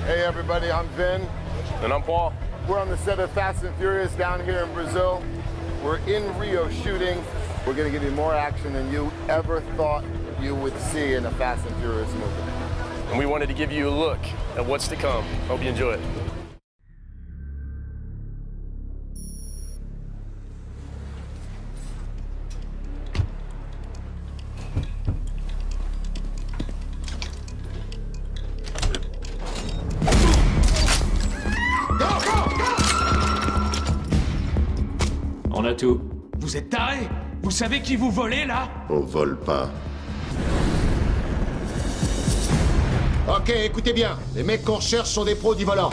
Hey everybody, I'm Vin. And I'm Paul. We're on the set of Fast and Furious down here in Brazil. We're in Rio shooting. We're gonna give you more action than you ever thought you would see in a Fast and Furious movie. And we wanted to give you a look at what's to come. Hope you enjoy it. On a tout. Vous êtes tarés? Vous savez qui vous volez, là? On vole pas. Ok, écoutez bien. Les mecs qu'on recherche sont des pros du volant.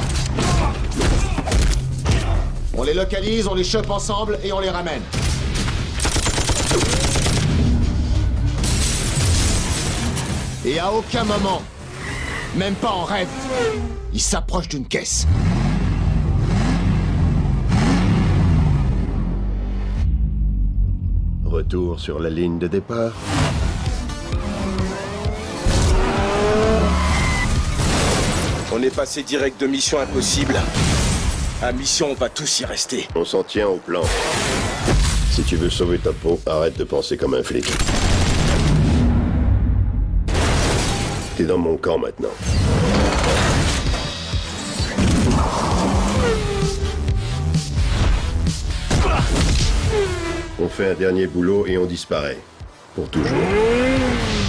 On les localise, on les chope ensemble et on les ramène. Et à aucun moment, même pas en rêve, ils s'approchent d'une caisse. Retour sur la ligne de départ. On est passé direct de Mission Impossible à Mission On va tous y rester. On s'en tient au plan. Si tu veux sauver ta peau, arrête de penser comme un flic. T'es dans mon camp maintenant. On fait un dernier boulot et on disparaît. Pour toujours.